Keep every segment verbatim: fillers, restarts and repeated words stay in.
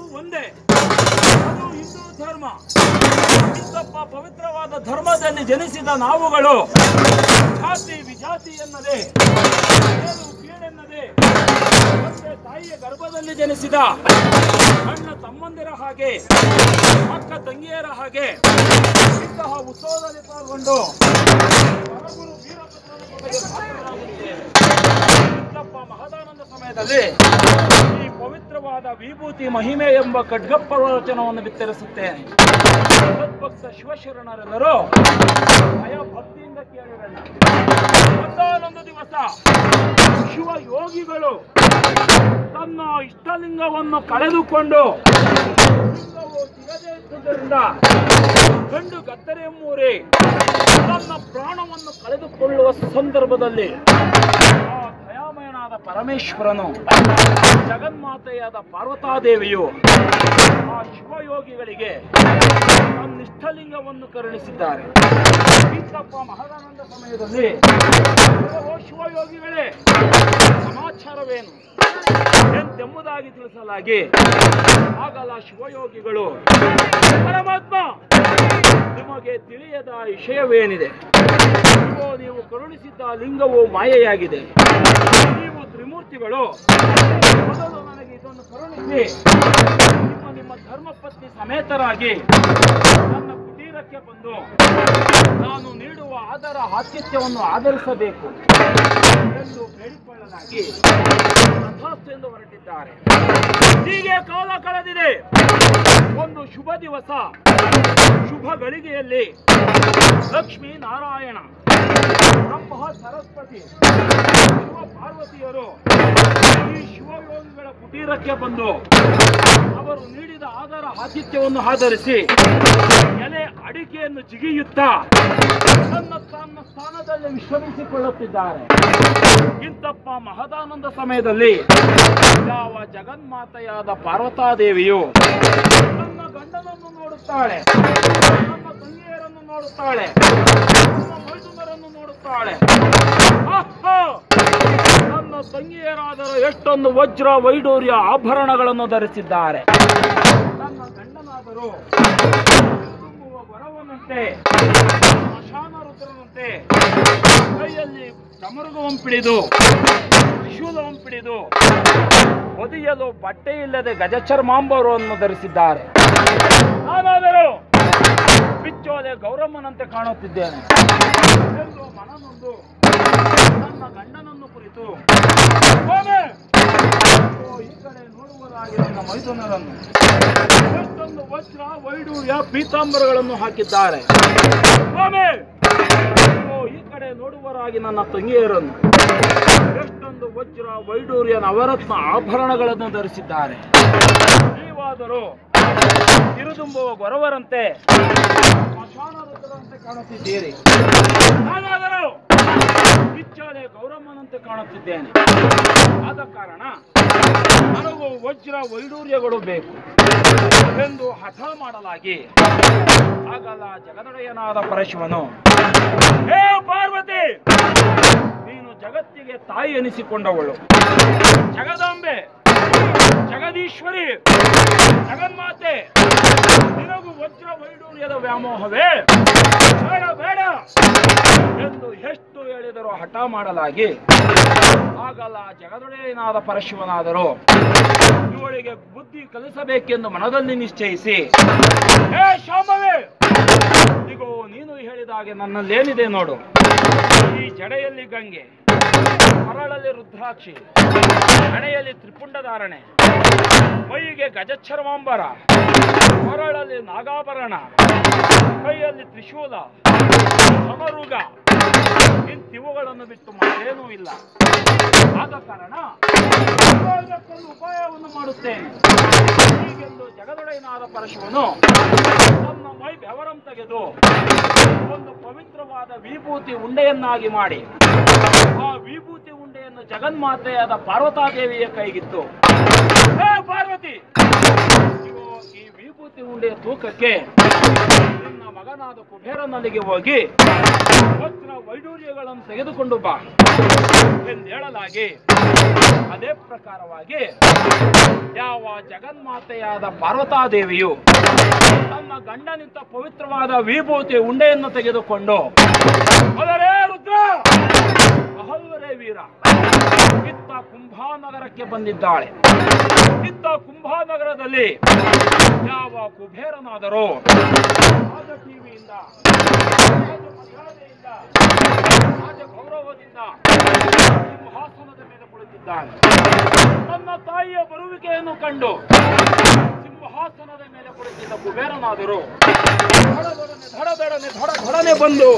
ಒಂದೇ, ಅದು ಹಿಂದೂ ಧರ್ಮ. ಇಂಥಪ್ಪ ಪವಿತ್ರವಾದ ಧರ್ಮದಲ್ಲಿ ಜನಿಸಿದ ನಾವುಗಳು ಜಾತಿ ವಿಜಾತಿ ಎನ್ನದೆ, ಮೇಲು ಕೀಳೆನ್ನದೆ, ಮತ್ತೆ ತಾಯಿಯ ಗರ್ಭದಲ್ಲಿ ಜನಿಸಿದ ಅಣ್ಣ ತಮ್ಮಂದಿರ ಹಾಗೆ, ಅಕ್ಕ ತಂಗಿಯರ ಹಾಗೆ ಇಂತಹ ಉತ್ಸವದಲ್ಲಿ ಪಾಲ್ಗೊಂಡು ಹೊರಗುರು ವೀರಭದ್ರನ ಕೊನೆಗೆ ಪಾತ್ರರಾಗುತ್ತೇವೆ. ಇಂಥಪ್ಪ ಮಹದಾನಂದ ಸಮಯದಲ್ಲಿ ಈ ಪವಿತ್ರವಾದ ವಿಭೂತಿ ಮಹಿಮೆ ಎಂಬ ಖಡ್ಗಪ್ರವಚನವನ್ನು ಬಿತ್ತರಿಸುತ್ತೇನೆ. ಸದ್ಭಕ್ತ ಶಿವಶರಣರೆಲ್ಲರೂ ಭಯ ಭಕ್ತಿಯಿಂದ ಕೇಳಿರಣ್ಣ. ಒಂದಾನೊಂದು ದಿವಸ ಶಿವ ಯೋಗಿಗಳು ತನ್ನ ಇಷ್ಟಲಿಂಗವನ್ನು ಕಳೆದುಕೊಂಡು ಲಿಂಗವು ಸಿಗದೇ ಇದ್ದುದರಿಂದ ಗಂಡು ಗತ್ತರೆ ಮೂರಿ ತನ್ನ ಪ್ರಾಣವನ್ನು ಕಳೆದುಕೊಳ್ಳುವ ಸಂದರ್ಭದಲ್ಲಿ ಆ ದಯಾಮಯನಾದ ಪರಮೇಶ್ವರನು, ಜಗನ್ಮಾತೆಯಾದ ಪಾರ್ವತಾದೇವಿಯು ಆ ಶಿವಯೋಗಿಗಳಿಗೆ ತನ್ನ ಇಷ್ಟಲಿಂಗವನ್ನು ಕರುಣಿಸಿದ್ದಾರೆ. ಇಂಥಪ್ಪ ಮಹದಾನಂದ ಸಮಯದಲ್ಲಿ ಓ ಶಿವಯೋಗಿಗಳೇ, ಸಮಾಚಾರವೇನು ಎಂತೆಂಬುದಾಗಿ ತಿಳಿಸಲಾಗಿ ಆಗಲ್ಲ ಶಿವಯೋಗಿಗಳು, ಪರಮಾತ್ಮ ನಿಮಗೆ ತಿಳಿಯದ ವಿಷಯವೇನಿದೆ? ನೀವು ಕರುಣಿಸಿದ್ದ ಲಿಂಗವು ಮಾಯೆಯಾಗಿದೆ. ನೀವು ತ್ರಿಮೂರ್ತಿಗಳು ಮೊದಲು ನನಗೆ ಇದನ್ನು ಕರುಣಿಸಿ ನಿಮ್ಮ ನಿಮ್ಮ ಧರ್ಮಪತ್ನಿ ಸಮೇತರಾಗಿ ನನ್ನ ಕುಟೀರಕ್ಕೆ ಬಂದು ನಾನು ನೀಡುವ ಆದರ ಆತಿಥ್ಯವನ್ನು ಆಧರಿಸಬೇಕು ಎಂದು ಬೇಡಿಕೊಳ್ಳಲಾಗಿ ತಥಾಸ್ತು ಎಂದು ಹೊರಟಿದ್ದಾರೆ. ಹೀಗೆ ಕಾಲ ಕಳೆದಿದೆ. ಒಂದು ಶುಭ ದಿವಸ, ಶುಭ ಗಳಿಗೆಯಲ್ಲಿ ಲಕ್ಷ್ಮೀ ನಾರಾಯಣ, ಬ್ರಹ್ಮ ಸರಸ್ವತಿ, ಶಿವ ಪಾರ್ವತಿಯರು ಈ ಶಿವಯೋಗಿಗಳ ಕುಟೀರಕ್ಕೆ ಬಂದು ಅವರು ನೀಡಿದ ಆದರ ಆತಿಥ್ಯವನ್ನು ಆಧರಿಸಿ ಎಲೆ ಅಡಿಕೆಯನ್ನು ಜಿಗಿಯುತ್ತಾ ತನ್ನ ತನ್ನ ಸ್ಥಾನದಲ್ಲಿ ವಿಶ್ರಮಿಸಿಕೊಳ್ಳುತ್ತಿದ್ದಾರೆ. ಇಂಥಪ್ಪ ಮಹದಾನಂದ ಸಮಯದಲ್ಲಿ ಯಾವ ಜಗನ್ಮಾತೆಯಾದ ಪಾರ್ವತಾದೇವಿಯು ತನ್ನ ಗಂಡನನ್ನು ನೋಡುತ್ತಾಳೆ, ತನ್ನ ತಂಗಿಯರನ್ನು ನೋಡುತ್ತಾಳೆ, ತನ್ನ ಮೈದುನರನ್ನು ನೋಡುತ್ತಾಳೆ. ನನ್ನ ತಂಗಿಯರಾದರೂ ಎಷ್ಟೊಂದು ವಜ್ರ ವೈಡೂರ್ಯ ಆಭರಣಗಳನ್ನು ಧರಿಸಿದ್ದಾರೆ. ನನ್ನ ಗಂಡನಾದರೂ ತುಂಬುವ ವರವನಂತೆ, ಸ್ಮಶಾನ ರುದ್ರನಂತೆ ಕೈಯಲ್ಲಿ ಚಮರುಗವಂಪಿಡಿದು ತ್ರಿಶೂಲವಂಪಿಡಿದು ಒದಿಯಲು ಬಟ್ಟೆ ಇಲ್ಲದೆ ಗಜಚರ್ಮಾಂಬರವನ್ನು ಧರಿಸಿದ್ದಾರೆ. ನಾನಾದರೂ ಬಿಚ್ಚೋಲೆ ಗೌರಮ್ಮನಂತೆ ಕಾಣುತ್ತಿದ್ದೇನೆ ಎಂದು ಮನನೊಂದು ನನ್ನ ಗಂಡನನ್ನು ಕುರಿತು ಈ ಕಡೆ ನೋಡುವರಾಗಿ ನನ್ನ ಮೈದುನರನ್ನು ಎಷ್ಟೊಂದು ವಜ್ರ ವೈಡೂರ್ಯ ಪೀತಾಂಬರಗಳನ್ನು ಹಾಕಿದ್ದಾರೆ. ಈ ಕಡೆ ನೋಡುವರಾಗಿ ನನ್ನ ತಂಗಿಯರನ್ನು ಎಷ್ಟೊಂದು ವಜ್ರ ವೈಡೂರ್ಯ ನವರತ್ನ ಆಭರಣಗಳನ್ನು ಧರಿಸಿದ್ದಾರೆ. ನೀವಾದರೂ ತಿರುದುಂಬುವ ಗೊರವರಂತೆ, ಸ್ಮಶಾನ ರುದ್ರರಂತೆ ಕಾಣುತ್ತಿದ್ದೀರಿ. ನಾನಾದರೂ ಕಿಚ್ಚಳೆ ಗೌರಮ್ಮನಂತೆ ಕಾಣುತ್ತಿದ್ದೇನೆ. ಆದ ಕಾರಣ ನನಗೂ ವಜ್ರ ವೈಡೂರ್ಯಗಳು ಬೇಕು ಎಂದು ಹಠ ಮಾಡಲಾಗಿ ಆಗಲ್ಲ ಜಗದೊಡೆಯನಾದ ಪರಶಿವನು, ಹೇ ಪಾರ್ವತಿ, ನೀನು ಜಗತ್ತಿಗೆ ತಾಯಿ ಎನಿಸಿಕೊಂಡವಳು, ಜಗದಾಂಬೆ, ಜಗದೀಶ್ವರಿ, ಜಗನ್ಮಾತೆ, ನಿನಗೂ ವಜ್ರ ವೈಡೂರ್ಯದ ವ್ಯಾಮೋಹವೇ? ಬೇಡ ಬೇಡ ಎಂದು ಎಷ್ಟು ಹೇಳಿದರೂ ಹಠ ಮಾಡಲಾಗಿ ಆಗಲ್ಲ ಜಗದೊಡೆಯನಾದ ಪರಶಿವನಾದರೂ ಇವಳಿಗೆ ಬುದ್ಧಿ ಕಲಿಸಬೇಕೆಂದು ಮನದಲ್ಲಿ ನಿಶ್ಚಯಿಸಿ, ಹೇ ಶಾಂಭವೇ, ಇಗೋ ನೀನು ಹೇಳಿದ ಹಾಗೆ ನನ್ನಲ್ಲೇನಿದೆ ನೋಡು. ಈ ಜಡೆಯಲ್ಲಿ ಗಂಗೆ, ಕೊರಳಲ್ಲಿ ರುದ್ರಾಕ್ಷಿ, ಹಣೆಯಲ್ಲಿ ತ್ರಿಪುಂಡಧಾರಣೆ, ಮೈಗೆ ಗಜಚರ್ಮಾಂಬರ, ಕೊರಳಲ್ಲಿ ನಾಗಾಭರಣ, ಕೈಯಲ್ಲಿ ತ್ರಿಶೂಲ, ಸಮರುಗ, ಇಂತಿವುಗಳನ್ನು ಬಿಟ್ಟು ಮತ್ತೇನೂ ಇಲ್ಲ. ಆದ ಕಾರಣ ಇದಕ್ಕೊಂದು ಉಪಾಯವನ್ನು ಮಾಡುತ್ತೇನೆ. ಹೀಗೆಂದು ಜಗದೊಡೆಯನಾದ ಪರಶಿವನು ತನ್ನ ಮೈ ಬೆವರಂ ತೆಗೆದು ಒಂದು ಪವಿತ್ರವಾದ ವಿಭೂತಿ ಉಂಡೆಯನ್ನಾಗಿ ಮಾಡಿ ಆ ವಿಭೂತಿ ಉಂಡೆಯನ್ನು ಜಗನ್ಮಾತೆಯಾದ ಪಾರ್ವತಾದೇವಿಯ ಕೈಗಿತ್ತು. ಹೇ ಪಾರ್ವತಿ, ಈ ವಿಭೂತಿ ಉಂಡೆಯ ತೂಕಕ್ಕೆ ನಿನ್ನ ಮಗನಾದ ಕುಬೇರನಲ್ಲಿಗೆ ಹೋಗಿ ವಜ್ರ ವೈಡೂರ್ಯಗಳನ್ನು ತೆಗೆದುಕೊಂಡು ಬಾ ಎಂದು ಹೇಳಲಾಗಿ ಅದೇ ಪ್ರಕಾರವಾಗಿ ಯಾವ ಯಾವ ಜಗನ್ಮಾತೆಯಾದ ಪಾರ್ವತಾದೇವಿಯು ತನ್ನ ಗಂಡನಿಂದ ಪವಿತ್ರವಾದ ವಿಭೂತಿ ಉಂಡೆಯನ್ನು ತೆಗೆದುಕೊಂಡು ಅದರೇ ರುದ್ರ ಅಹಲ್ವರೇ ವೀರ ಇತ್ತ ಕುಂಭಾನಗರಕ್ಕೆ ಬಂದಿದ್ದಾಳೆ. ಇತ್ತ ಕುಂಭಾನಗರದಲ್ಲಿ ಯಾವ ಕುಬೇರನಾದರೂ ರಾಜ ಟಿವಿಯಿಂದ ರಾಜ ಮರ್ಯಾದೆಯಿಂದ ರಾಜ ಗೌರವದಿಂದ ಸಿಂಹಾಸನದ ಮೇಲೆ ಕುಳಿತಿದ್ದಾನೆ. ತನ್ನ ತಾಯಿಯ ಬರುವಿಕೆಯನ್ನು ಕಂಡು ಸಿಂಹಾಸನದ ಮೇಲೆ ಕುಳಿತಿದ್ದ ಕುಬೇರನಾದರೂ ಧಡಧಡನೆ ಧಡಧಡನೆ ಧಡಧಡನೆ ಬಂದು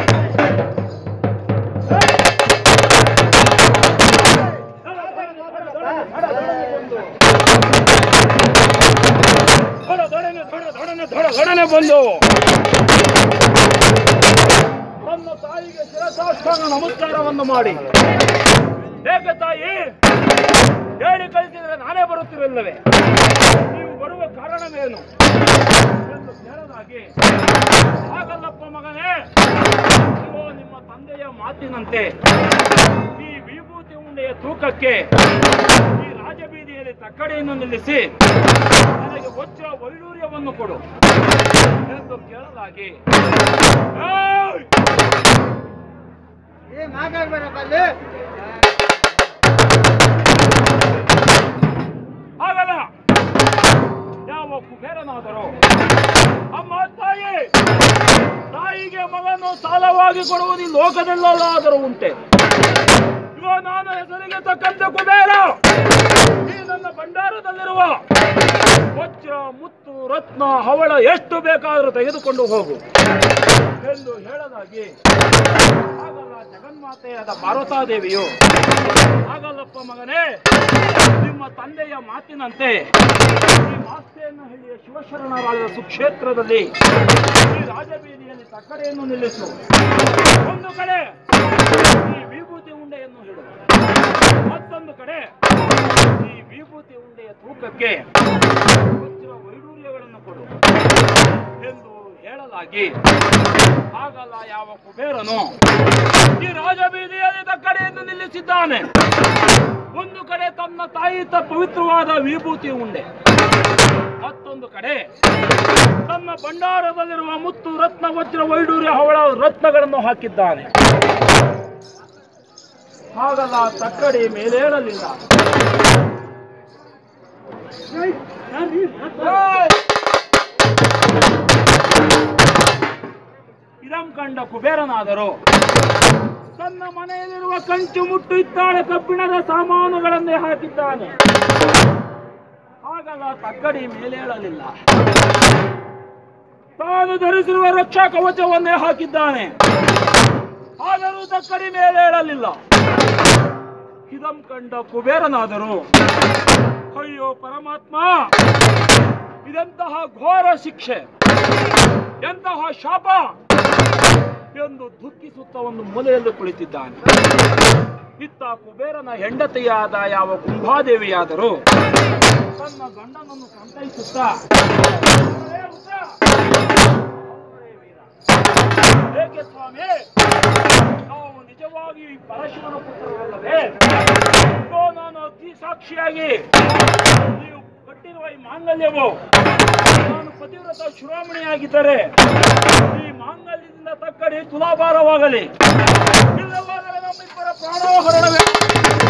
ಧಡಧಡನೆ ಧಡಧಡನೆ ಧಡಧಡನೆ ಬಂದು ತನ್ನ ತಾಯಿಗೆ ಶಿರಸಾಷ್ಟಾಂಗ ನಮಸ್ಕಾರವನ್ನು ಮಾಡಿ, ಹೇಗೆ ತಾಯಿ, ಹೇಳಿ ಕಳಿಸಿದರೆ ನಾನೇ ಬರುತ್ತಿರಲಿಲ್ಲವೇ? ನೀವು ಬರುವ ಕಾರಣವೇನು ಎಂದು ಕೇಳಲಾಗಿ, ಹಾಗಲ್ಲಪ್ಪ ಮಗನೇ, ನೀವು ನಿಮ್ಮ ತಂದೆಯ ಮಾತಿನಂತೆ ಈ ವಿಭೂತಿ ಉಂಡೆಯ ತೂಕಕ್ಕೆ ಈ ರಾಜಬೀದಿಯಲ್ಲಿ ತಕ್ಕಡಿಯನ್ನು ನಿಲ್ಲಿಸಿ ನನಗೆ ವಜ್ರ ವೈಡೂರ್ಯವನ್ನು ಕೊಡು ಎಂದು ಕೇಳಲಾಗಿ, ಆಗಲ್ಲ ಯಾವ ಕುಬೇರನಾದರೂ ಅಮ್ಮ ತಾಯಿ ತಾಯಿಗೆ ಮಗನು ಸಾಲವಾಗಿ ಕೊಡುವುದು ಈ ಲೋಕದಲ್ಲಾದರೂ ಉಂಟೆ. ಇವ ನಾನು ಹೆಸರಿಗೆ ತಕ್ಕಂತೆ ಕುಬೇರ, ಈ ನನ್ನ ಭಂಡಾರದಲ್ಲಿರುವ ವಜ್ರ ಮುತ್ತು ರತ್ನ ಹವಳ ಎಷ್ಟು ಬೇಕಾದರೂ ತೆಗೆದುಕೊಂಡು ಹೋಗು ಎಂದು ಹೇಳಲಾಗಿ, ಆಗಲ್ಲ ಜಗನ್ಮಾತೆಯಾದ ಪಾರ್ವತಾದೇವಿಯು, ಆಗಲ್ಲಪ್ಪ ಮಗನೇ, ನಿಮ್ಮ ತಂದೆಯ ಮಾತಿನಂತೆ ಈ ಮಾಸ್ತೆಯನ್ನಹಳ್ಳಿಯ ಶಿವಶರಣರಾದ ಸುಕ್ಷೇತ್ರದಲ್ಲಿ ಈ ರಾಜಬೀದಿಯಲ್ಲಿ ತಕ್ಕಡೆಯನ್ನು ನಿಲ್ಲಿಸು. ಒಂದು ಕಡೆ ಈ ವಿಭೂತಿ ಉಂಡೆಯನ್ನು ಹಿಡು, ಮತ್ತೊಂದು ಕಡೆ ಈ ವಿಭೂತಿ ಉಂಡೆಯ ತೂಕಕ್ಕೆ ವಜ್ರ ವೈಡೂರ್ಯಗಳನ್ನು ಕೊಡು ಎಂದು ಹೇಳಲಾಗಿ, ಆಗಲ್ಲ ಯಾವ ಕುಬೇರನು ಈ ರಾಜಬೀದಿಯಲ್ಲಿ ತಕ್ಕಡೆಯನ್ನು ನಿಲ್ಲಿಸಿದ್ದಾನೆ. ಒಂದು ಕಡೆ ತನ್ನ ತಾಯಿ ತ ಪವಿತ್ರವಾದ ವಿಭೂತಿ ಉಂಡೆ, ಮತ್ತೊಂದು ಕಡೆ ತನ್ನ ಭಂಡಾರದಲ್ಲಿರುವ ಮುತ್ತು ರತ್ನ ವಜ್ರ ವೈಡೂರ್ಯ ಹವಳ ರತ್ನಗಳನ್ನು ಹಾಕಿದ್ದಾನೆ. ಹಾಗಲ್ಲ ತಕ್ಕಡಿ ಮೇಲೇಳಲಿಲ್ಲ. ಇದಂ ಕಂಡ ಕುಬೇರನಾದರೂ ತನ್ನ ಮನೆಯಲ್ಲಿರುವ ಕಂಚು ಮುಟ್ಟು ಇತ್ತಾಳೆ ಕಬ್ಬಿಣದ ಸಾಮಾನುಗಳನ್ನೇ ಹಾಕಿದ್ದಾನೆ. ಹಾಗಲ್ಲ ತಕ್ಕಡಿ ಮೇಲೇಳಲಿಲ್ಲ. ತಾನು ಧರಿಸಿರುವ ರಕ್ಷಾ ಕವಚವನ್ನೇ ಹಾಕಿದ್ದಾನೆ. ಆದರೂ ತಕ್ಕಡಿ ಮೇಲೇಳಲಿಲ್ಲ. ಇದಂ ಕಂಡ ಕುಬೇರನಾದರೂ ಅಯ್ಯೋ ಪರಮಾತ್ಮ, ಇದೆಂತಹ ಘೋರ ಶಿಕ್ಷೆ, ಎಂತಹ ಶಾಪ ಎಂದು ದುಃಖಿಸುತ್ತ ಒಂದು ಮೂಲೆಯಲ್ಲಿ ಕುಳಿತಿದ್ದಾನೆ. ಇತ್ತ ಕುಬೇರನ ಹೆಂಡತಿಯಾದ ಯಾವ ಕುಂಭಾದೇವಿಯಾದರೂ ತನ್ನ ಗಂಡನನ್ನು ಸಂತೈಸುತ್ತಾ, ಏಕೆ ಸ್ವಾಮಿ, ನಾವು ನಿಜವಾಗಿ ಪರಶುವನ ಪುತ್ರರಲ್ಲವೇ? ನಾನು ಅತಿ ಸಾಕ್ಷಿಯಾಗಿ ನೀವು ಕಟ್ಟಿರುವ ಈ ಮಾಂಗಲ್ಯವು ನಾನು ಪತಿವ್ರತ ಶಿರೋಮಣಿಯಾಗಿದ್ದರೆ ಈ ಮಾಂಗಲ್ಯದಿಂದ ತಕ್ಕಡಿ ತುಲಾಭಾರವಾಗಲಿ, ಇಲ್ಲವಾದರೆ ನಮ್ಮಿಬ್ಬರ ಪ್ರಾಣೋಹರಣವೇ.